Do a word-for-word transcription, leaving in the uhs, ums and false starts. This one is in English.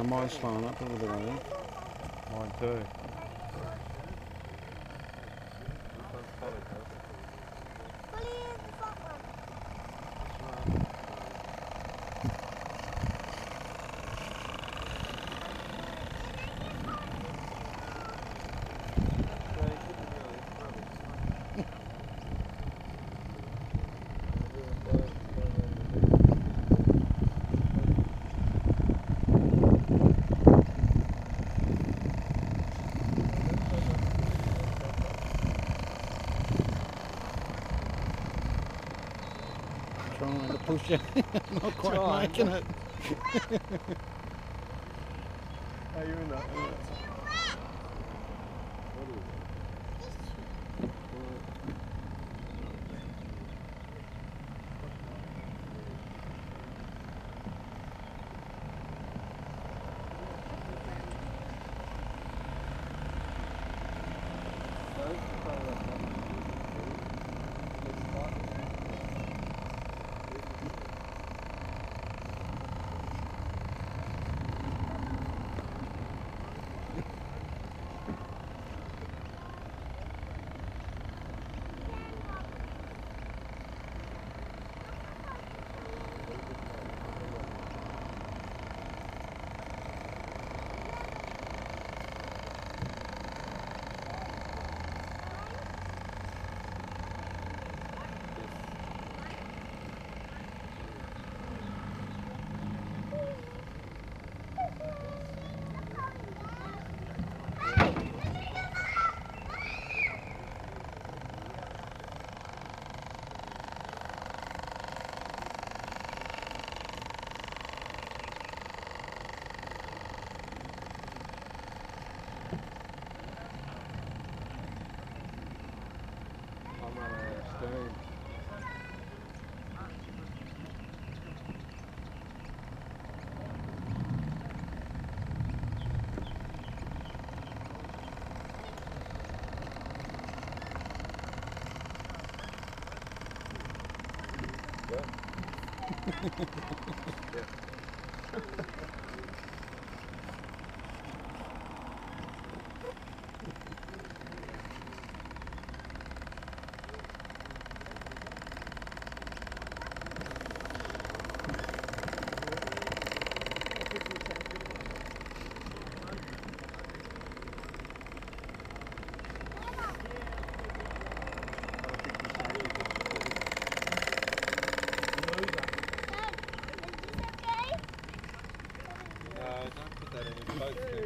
And mine's slowing up a little bit, I think. Mine too. Trying to push it, not quite Trying. making it. Are you in that? I'm running out of steam. No, don't put that in his boat.